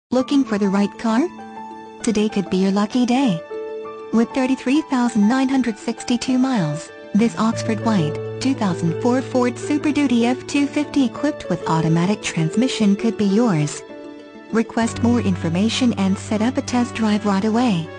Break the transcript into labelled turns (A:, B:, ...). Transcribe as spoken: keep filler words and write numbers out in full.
A: Looking for the right car? Today could be your lucky day. With thirty-three thousand nine hundred sixty-two miles, this Oxford White, two thousand four Ford Super Duty F two fifty equipped with automatic transmission could be yours. Request more information and set up a test drive right away.